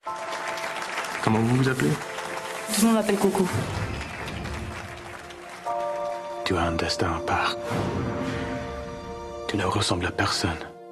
Comment vous vous appelez? Tout le monde m'appelle Coco. Tu as un destin à part. Tu ne ressembles à personne.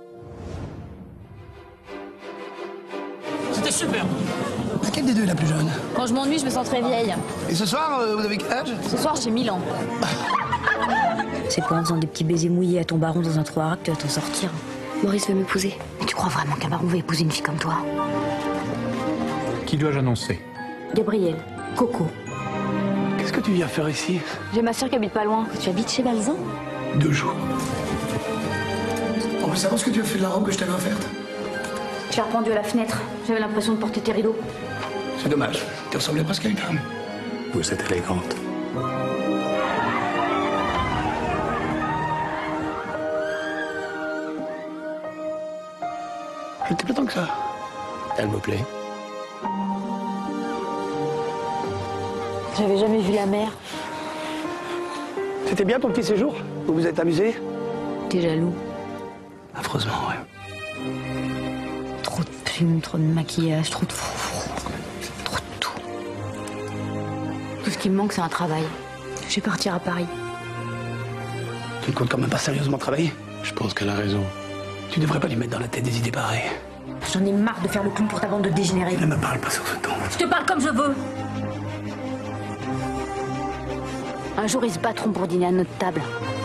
C'était super. Laquelle des deux est la plus jeune? Quand je m'ennuie, je me sens très vieille. Et ce soir, vous avez quel âge? Ce soir, j'ai 1000 ans. C'est quoi, en faisant des petits baisers mouillés à ton baron dans un 3 que tu vas t'en sortir? Maurice veut m'épouser. Mais tu crois vraiment qu'un baron va épouser une fille comme toi? Qui dois-je annoncer? Gabriel, Coco. Qu'est-ce que tu viens faire ici? J'ai ma sœur qui habite pas loin. Tu habites chez Balzan? 2 jours. On veut savoir ce que tu as fait de la robe que je t'avais offerte. Je l'ai rependue à la fenêtre. J'avais l'impression de porter tes rideaux. C'est dommage. Tu ressemblais presque à une femme. Vous êtes élégante. Je t'ai pas tant que ça. Elle me plaît. J'avais jamais vu la mer. C'était bien ton petit séjour? Vous vous êtes amusé? T'es jaloux. Affreusement, ouais. Trop de plumes, trop de maquillage, trop de froufrou. Trop de tout. Tout ce qui me manque, c'est un travail. Je vais partir à Paris. Tu ne comptes quand même pas sérieusement travailler? Je pense qu'elle a raison. Tu devrais pas lui mettre dans la tête des idées pareilles. J'en ai marre de faire le clown pour ta bande de dégénérés. Ne me parle pas sur ce ton. Je te parle comme je veux. Un jour, ils se battront pour dîner à notre table.